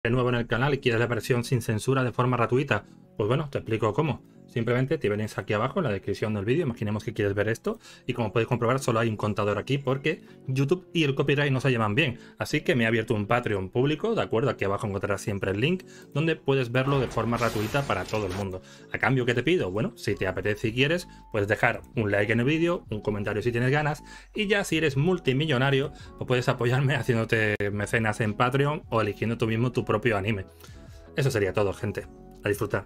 De nuevo en el canal y quieres la versión sin censura de forma gratuita, pues bueno, te explico cómo. Simplemente te vienes aquí abajo en la descripción del vídeo, imaginemos que quieres ver esto, y como podéis comprobar solo hay un contador aquí porque YouTube y el copyright no se llevan bien. Así que me he abierto un Patreon público, ¿de acuerdo? Aquí abajo encontrarás siempre el link, donde puedes verlo de forma gratuita para todo el mundo. ¿A cambio qué te pido? Bueno, si te apetece y quieres, puedes dejar un like en el vídeo, un comentario si tienes ganas, y ya si eres multimillonario, pues puedes apoyarme haciéndote mecenas en Patreon o eligiendo tú mismo tu propio anime. Eso sería todo, gente. A disfrutar.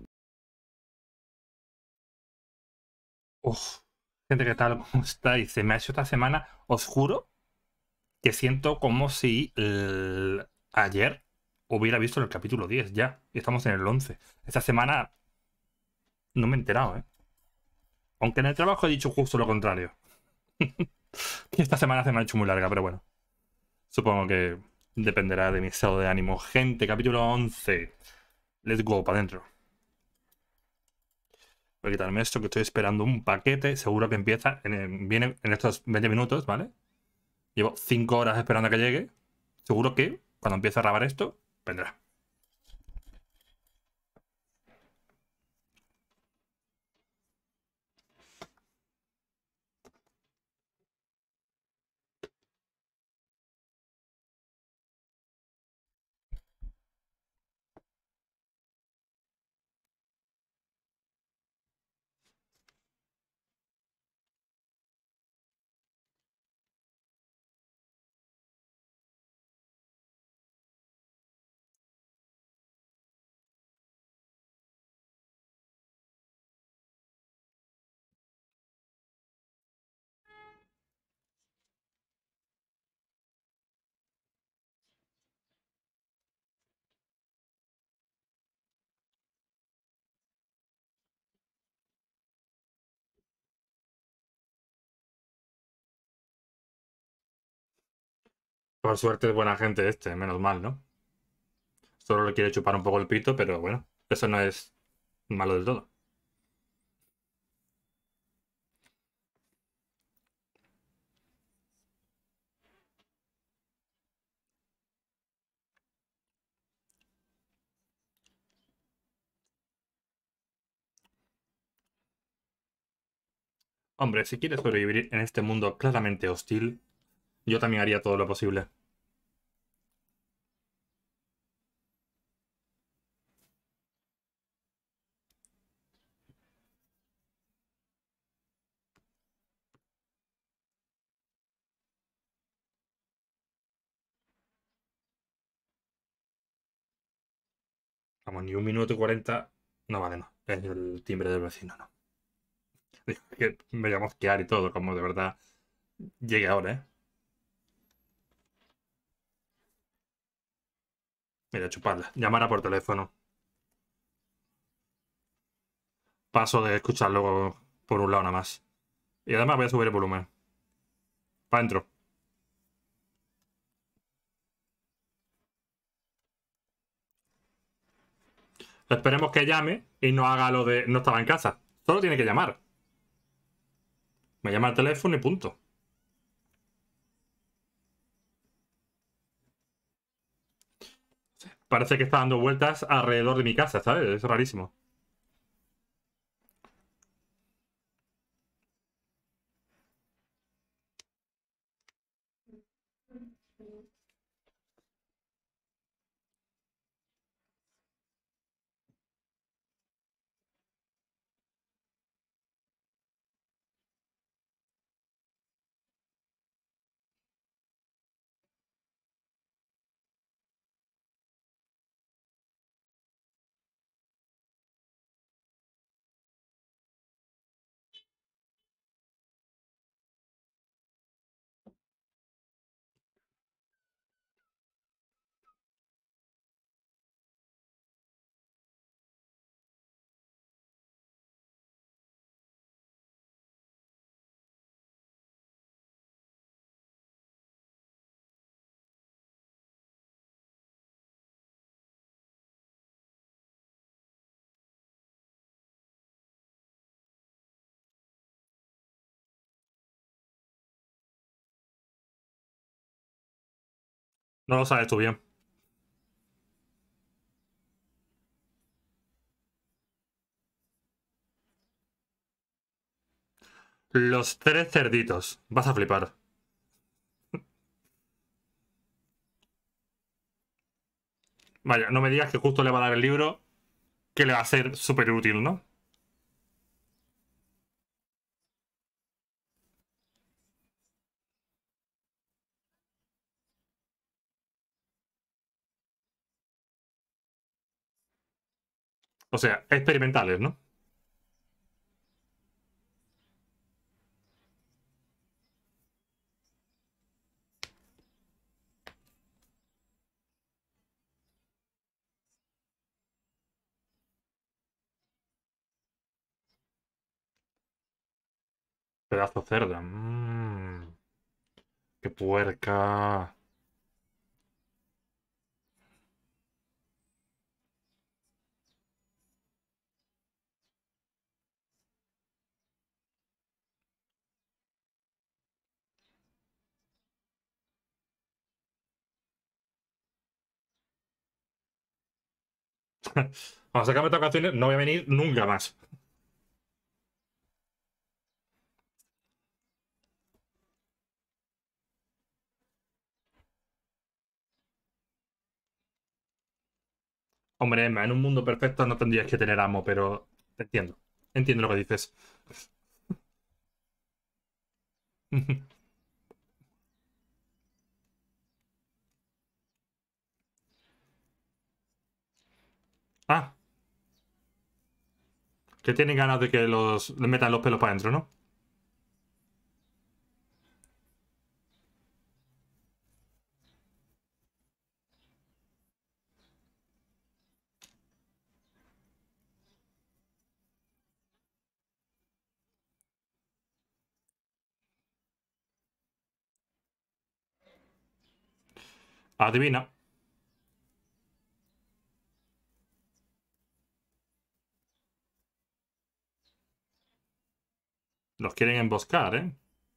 Uf, gente, ¿qué tal? ¿Cómo estáis? Se me ha hecho esta semana, os juro, que siento como si ayer hubiera visto el capítulo 10 ya. Y estamos en el 11. Esta semana no me he enterado, ¿eh? Aunque en el trabajo he dicho justo lo contrario. Que esta semana se me ha hecho muy larga, pero bueno. Supongo que dependerá de mi estado de ánimo. Gente, capítulo 11. Let's go, para adentro. Voy a quitarme esto, que estoy esperando un paquete. Seguro que empieza. Viene en estos 20 minutos, ¿vale? Llevo 5 horas esperando a que llegue. Seguro que cuando empiece a grabar esto, vendrá. Por suerte es buena gente este, menos mal, ¿no? Solo le quiere chupar un poco el pito, pero bueno, eso no es malo del todo. Hombre, si quieres sobrevivir en este mundo claramente hostil, yo también haría todo lo posible. Vamos, ni 1 minuto y 40 no vale, no. Es el timbre del vecino, no. Digo, que me voy a mosquear y todo, como de verdad llegue ahora, ¿eh? Mira, chuparla. Llamara por teléfono. Paso de escucharlo por un lado nada más. Y además voy a subir el volumen. Para adentro. Esperemos que llame y no haga lo de no estaba en casa. Solo tiene que llamar. Me llama al teléfono y punto. Parece que está dando vueltas alrededor de mi casa, ¿sabes? Es rarísimo. No lo sabes tú bien. Los tres cerditos. Vas a flipar. Vaya, no me digas que justo le va a dar el libro que le va a ser súper útil, ¿no? O sea, experimentales, ¿no? Pedazo cerda. Qué puerca. Cuando se acaben vacaciones, no voy a venir nunca más. Hombre, Emma, en un mundo perfecto no tendrías que tener amo, pero te entiendo. Entiendo lo que dices. Ah, que tienen ganas de que le metan los pelos para adentro, ¿no? Adivina. Los quieren emboscar, ¿eh?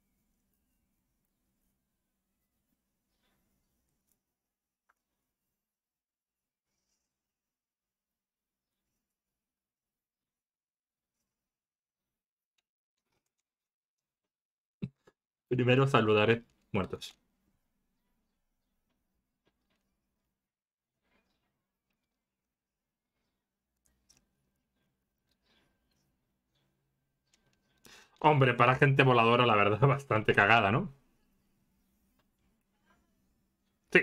Primero saludaré muertos. Hombre, para gente voladora, la verdad, bastante cagada, ¿no? Sí.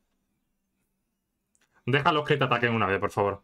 Déjalos que te ataquen una vez, por favor.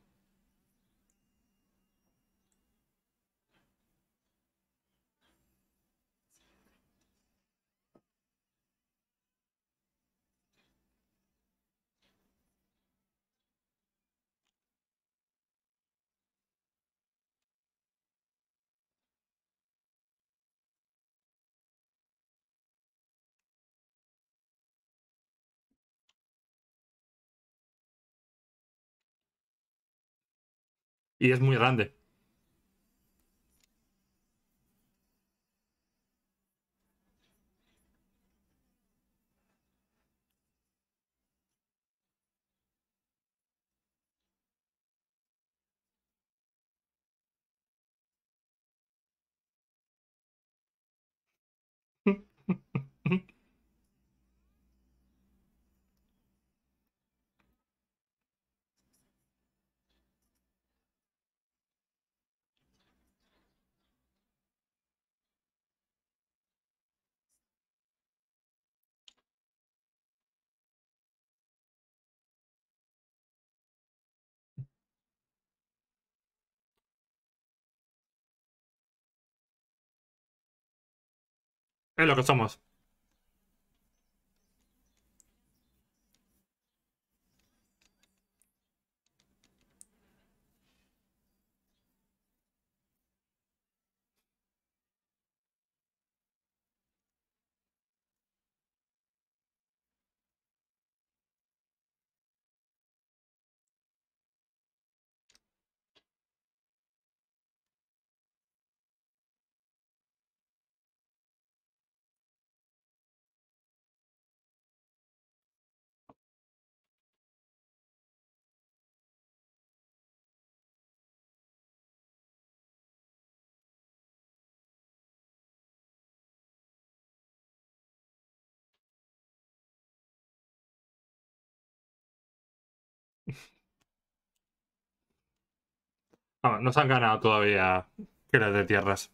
Y es muy grande. Es lo que somos. Vamos, no se han ganado todavía que les dé tierras.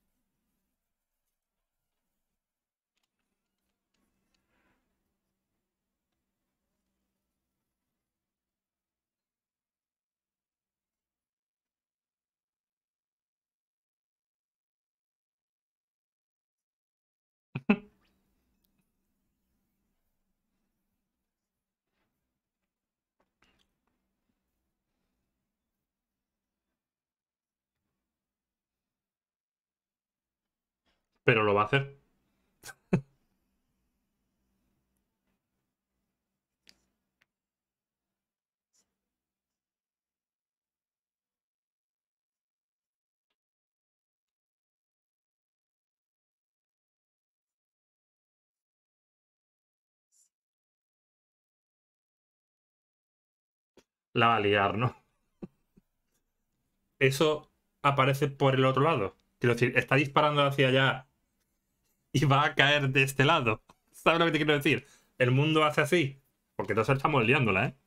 Pero lo va a hacer. La va a liar, ¿no? Eso aparece por el otro lado. Quiero decir, está disparando hacia allá y va a caer de este lado. ¿Sabes lo que te quiero decir? El mundo hace así. Porque todos estamos liándola, ¿eh?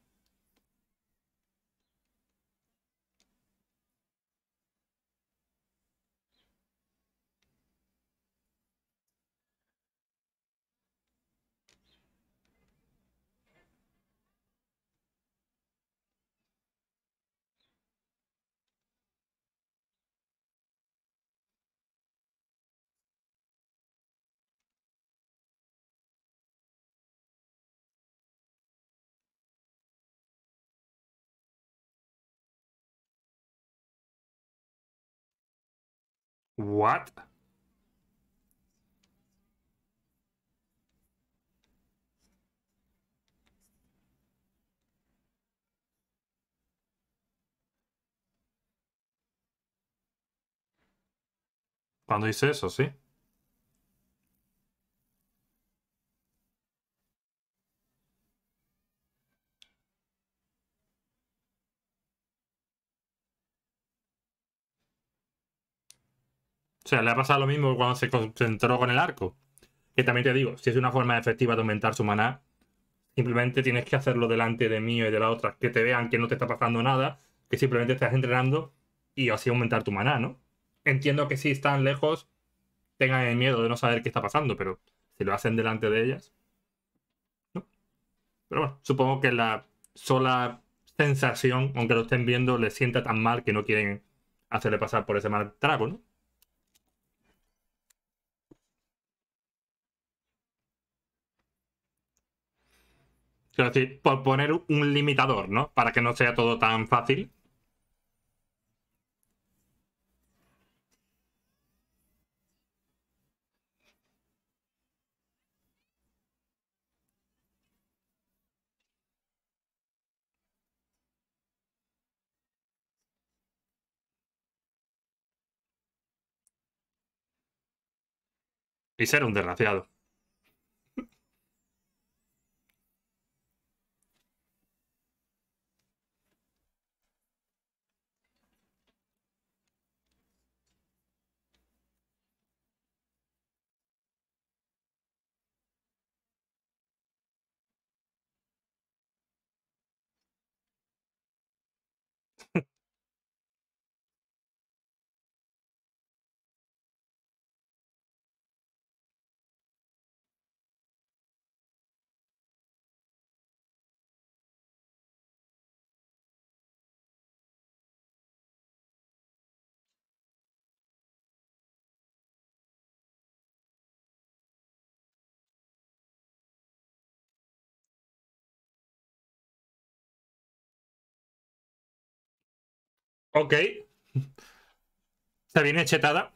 ¿What? Cuando hice eso, sí. O sea, le ha pasado lo mismo cuando se concentró con el arco. Que también te digo, si es una forma efectiva de aumentar su maná, simplemente tienes que hacerlo delante de mí y de la otra, que te vean que no te está pasando nada, que simplemente estás entrenando y así aumentar tu maná, ¿no? Entiendo que si están lejos tengan el miedo de no saber qué está pasando, pero si lo hacen delante de ellas, ¿no? Pero bueno, supongo que la sola sensación, aunque lo estén viendo, les sienta tan mal que no quieren hacerle pasar por ese mal trago, ¿no? Quiero decir, por poner un limitador, ¿no? Para que no sea todo tan fácil. Y ser un desgraciado. Ok, se viene chetada.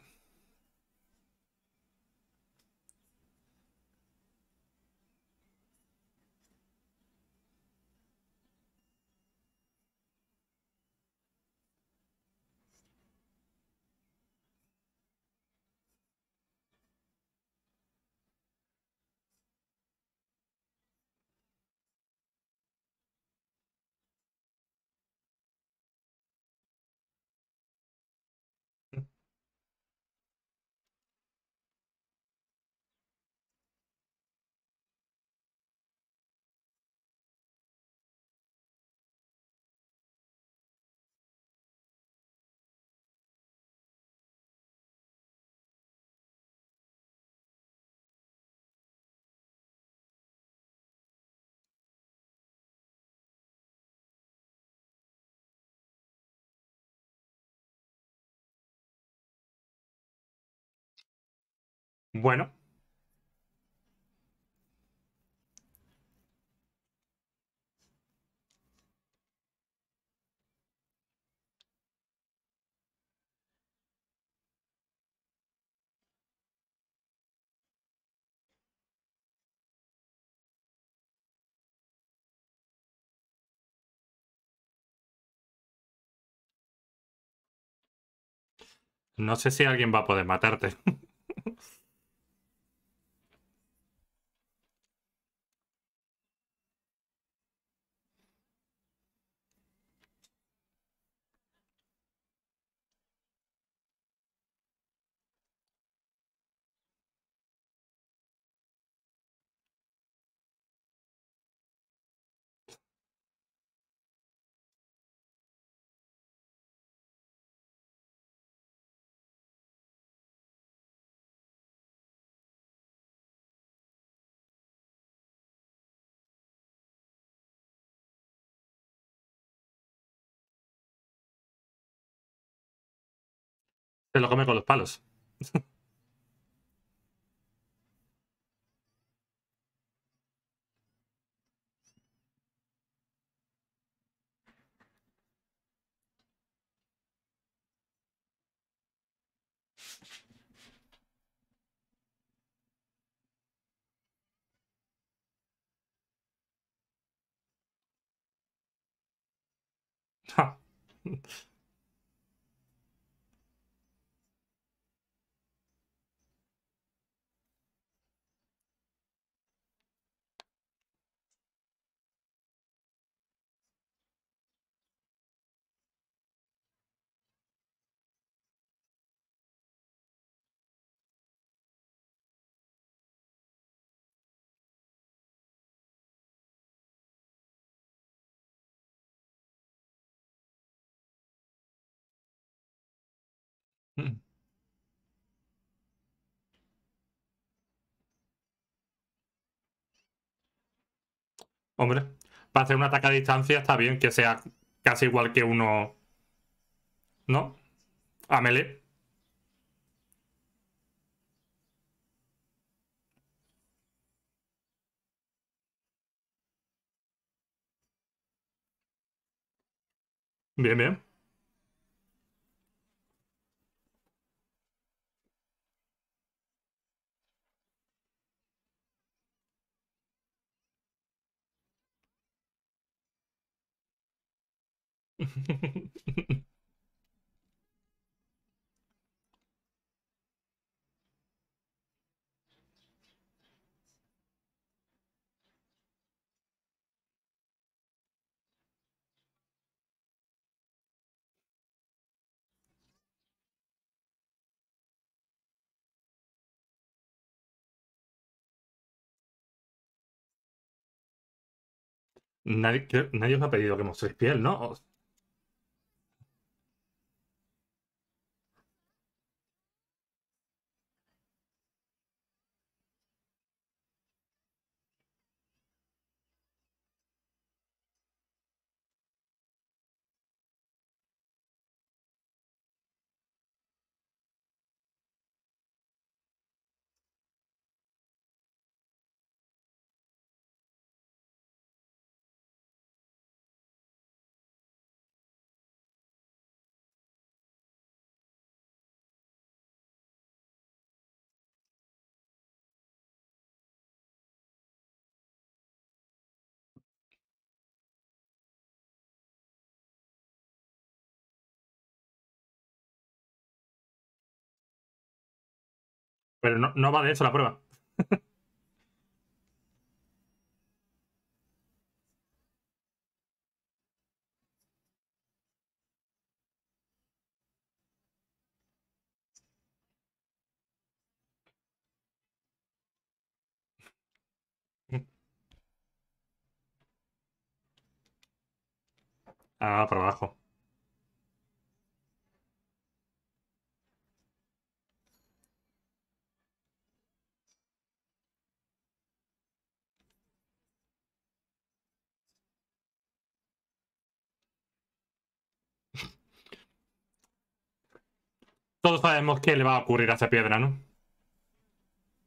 Bueno. No sé si alguien va a poder matarte. Se lo come con los palos. Ja. Hombre, para hacer un ataque a distancia está bien que sea casi igual que uno, ¿no? A melee. Bien, bien. Nadie os ha pedido que mostréis piel, ¿no? Pero no va de eso la prueba. Ah, para abajo. Todos sabemos qué le va a ocurrir a esa piedra, ¿no?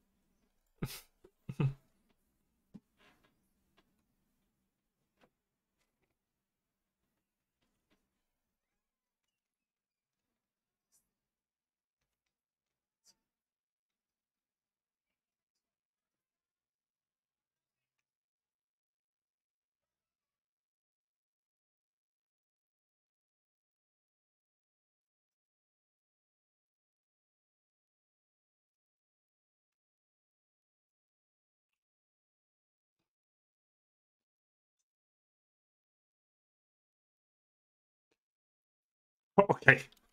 Ok.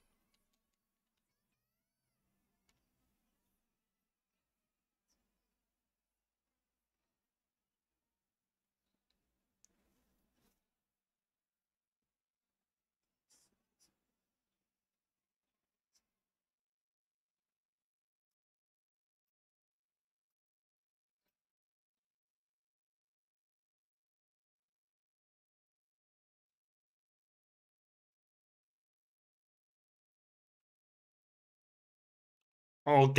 Ok.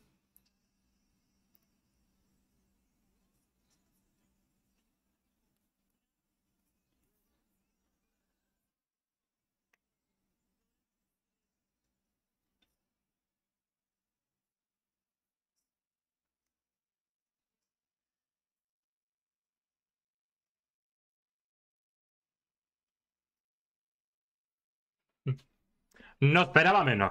No esperaba menos.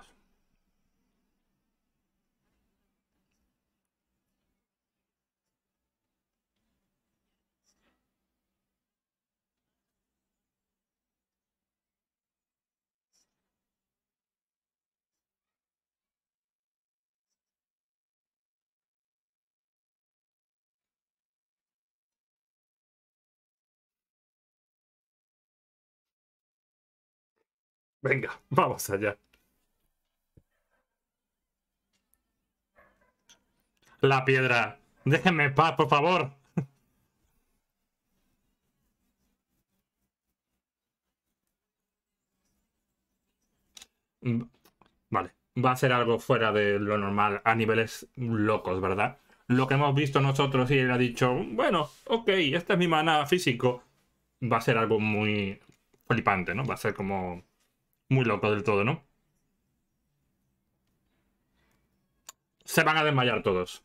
Venga, vamos allá. La piedra. Déjenme en paz, por favor. Mm, Vale. Va a ser algo fuera de lo normal, a niveles locos, ¿verdad? Lo que hemos visto nosotros y él ha dicho, bueno, ok, este es mi maná físico. Va a ser algo muy flipante, ¿no? Va a ser como muy loco del todo, ¿no? Se van a desmayar todos.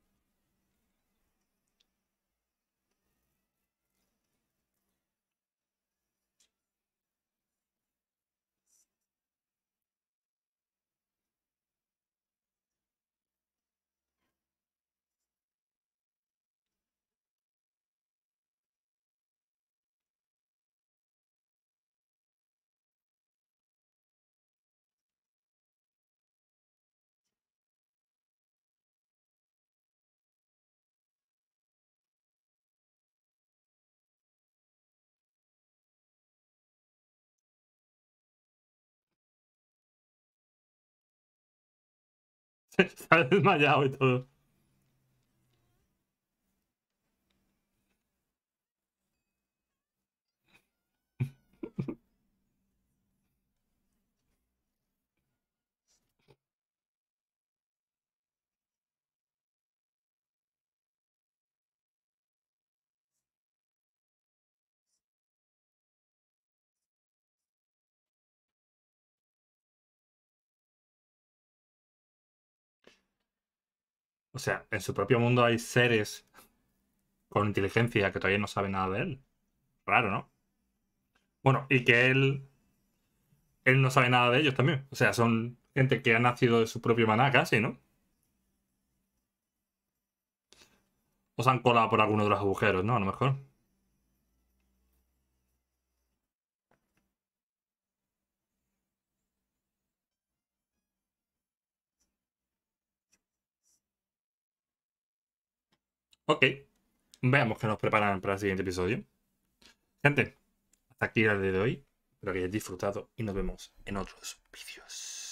Se ha desmayado y todo. O sea, en su propio mundo hay seres con inteligencia que todavía no saben nada de él. Raro, ¿no? Bueno, y que él no sabe nada de ellos también. O sea, son gente que ha nacido de su propio maná casi, ¿no? O se han colado por alguno de los agujeros, ¿no? A lo mejor. Ok. Veamos qué nos preparan para el siguiente episodio. Gente, hasta aquí el día de hoy. Espero que hayáis disfrutado y nos vemos en otros vídeos.